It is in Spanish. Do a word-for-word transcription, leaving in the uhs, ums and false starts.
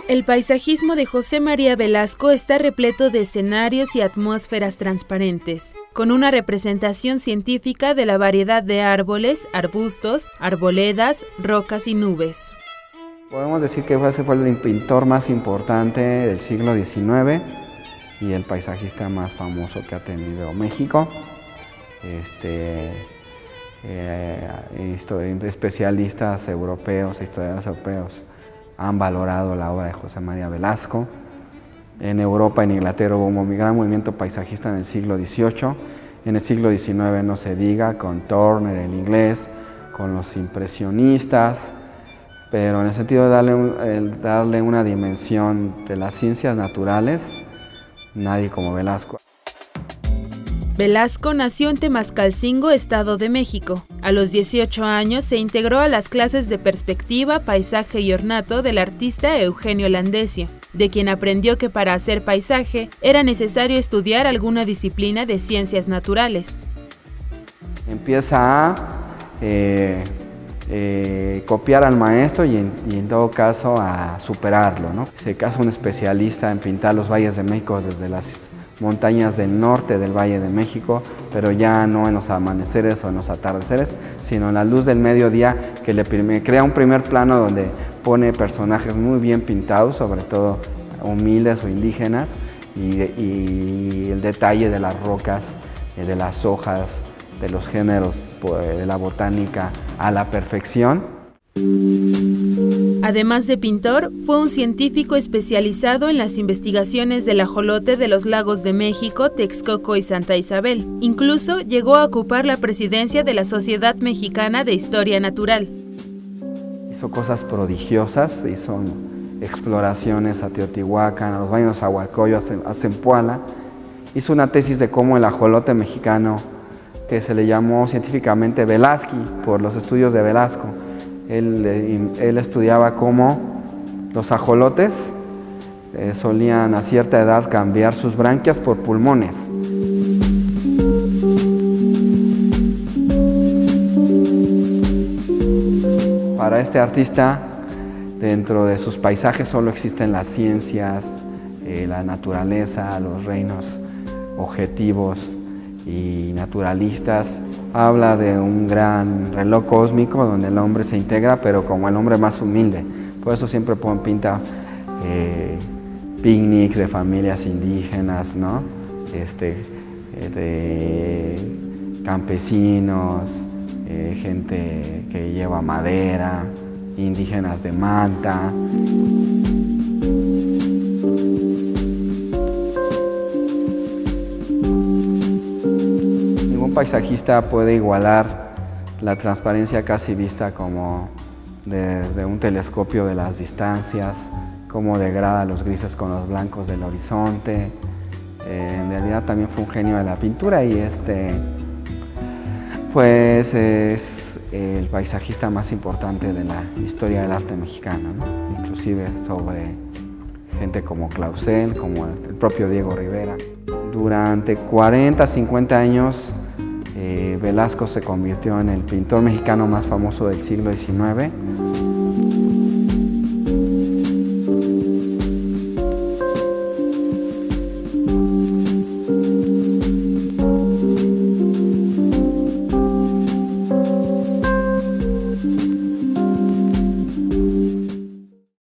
El paisajismo de José María Velasco está repleto de escenarios y atmósferas transparentes, con una representación científica de la variedad de árboles, arbustos, arboledas, rocas y nubes. Podemos decir que ese fue el pintor más importante del siglo diecinueve y el paisajista más famoso que ha tenido México. Este, eh, especialistas europeos, historiadores europeos han valorado la obra de José María Velasco. En Europa, en Inglaterra, hubo un gran movimiento paisajista en el siglo dieciocho. En el siglo diecinueve no se diga, con Turner, el inglés, con los impresionistas, pero en el sentido de darle, un, el darle una dimensión de las ciencias naturales, nadie como Velasco. Velasco nació en Temascalcingo, Estado de México. A los dieciocho años se integró a las clases de perspectiva, paisaje y ornato del artista Eugenio Landesio, de quien aprendió que para hacer paisaje era necesario estudiar alguna disciplina de ciencias naturales. Empieza a eh, eh, copiar al maestro y en, y en todo caso a superarlo, ¿no? Se casa un especialista en pintar los valles de México desde las montañas del norte del Valle de México, pero ya no en los amaneceres o en los atardeceres, sino en la luz del mediodía, que le crea un primer plano donde pone personajes muy bien pintados, sobre todo humildes o indígenas, y, y el detalle de las rocas, de las hojas, de los géneros de la botánica a la perfección. Además de pintor, fue un científico especializado en las investigaciones del ajolote de los lagos de México, Texcoco y Santa Isabel. Incluso llegó a ocupar la presidencia de la Sociedad Mexicana de Historia Natural. Hizo cosas prodigiosas, hizo exploraciones a Teotihuacán, a los baños de Zahualcóyotl, a Zempoala. Hizo una tesis de cómo el ajolote mexicano, que se le llamó científicamente Velasqui, por los estudios de Velasco. Él, él estudiaba cómo los ajolotes eh, solían a cierta edad cambiar sus branquias por pulmones. Para este artista, dentro de sus paisajes solo existen las ciencias, eh, la naturaleza, los reinos objetivos y naturalistas. Habla de un gran reloj cósmico donde el hombre se integra, pero como el hombre más humilde. Por eso siempre pinta eh, picnics de familias indígenas, ¿no? este, eh, de campesinos, eh, gente que lleva madera, indígenas de manta. Un paisajista puede igualar la transparencia casi vista como desde un telescopio de las distancias, cómo degrada los grises con los blancos del horizonte. Eh, en realidad también fue un genio de la pintura y este, pues es el paisajista más importante de la historia del arte mexicano, ¿no? Inclusive sobre gente como Clausel, como el propio Diego Rivera. Durante cuarenta, cincuenta años, Eh, Velasco se convirtió en el pintor mexicano más famoso del siglo diecinueve.